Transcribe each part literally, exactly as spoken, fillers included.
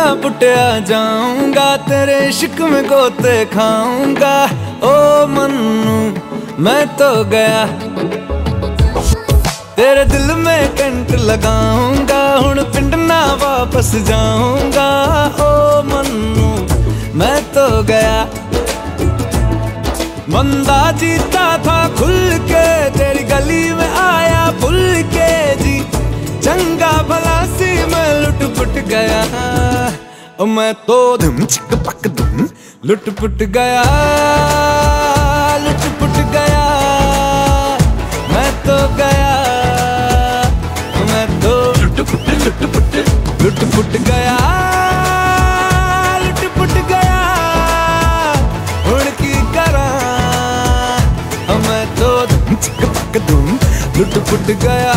पुटिया जाऊंगा, तेरे इश्क में गोते खाऊंगा। ओ मन्नू मैं तो गया, तेरे दिल में कंट लगाऊंगा, हुण पिंड ना वापस जाऊंगा। ओ मन्नू मैं तो गया, बंदा जीता था खुल के, तेरी गली में आया भूल के जी। चंगा भला सी मैं लुट पुट गया, मैं तो धुम चिक पक धुम लुट पुट गया, लुट पुट गया। मैं तो गया, मैं तो लुट पुट लुट पुट लुट पुट गया, लुट पुट गया। हुण की करा, मैं तो धुम चिक पक धुम लुट पुट गया,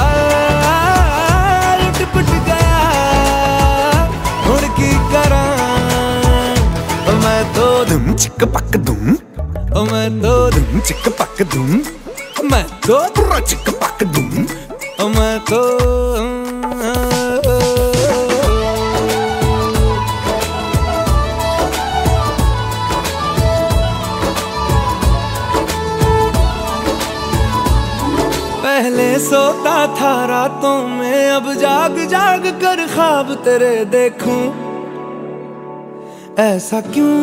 लुट पुट गया। हुण की करा, मैं तो धुम चिक पक धुम, मैं तो धुम चिक पक धुम, मैं तो पूरा चिक पक धुम, मैं तो पहले सोता था रातों में, अब जाग जाग कर ख्वाब तेरे देखूं। ऐसा क्यों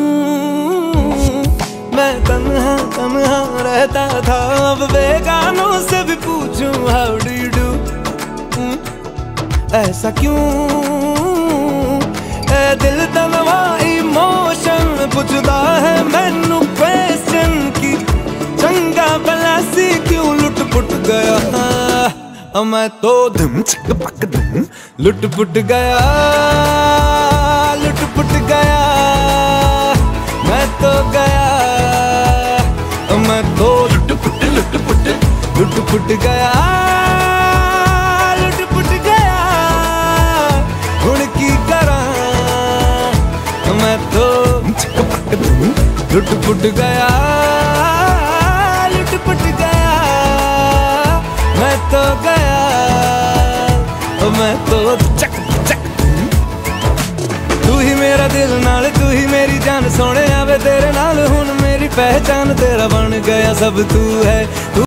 मैं तन्हा तन्हा रहता था, अब बेगानों से भी पूछूं हाउ डू यू डू। ऐसा क्यों ए दिल तनवा इमोशन पूछता है मैनू क्वेश्चन की। चंगा भला सी क्यों लुट पुट गया, मैं तो धुम चिक पक धुम लुट पुट गया, लुट पुट गया। मैं तो गया, मैं तो लुट पुट लुट पुट लुट पुट गया, लुट पुट गया। हुण की करा, मैं तो चिक पक धुम लुट पुट गया, लुट पुट गया। मैं तो गया, मैं तो चक चक। तू ही मेरा दिल नाल, तू ही मेरी जान, सोने आवे तेरे नाल हुण मेरी पहचान। तेरा बन गया सब तू है।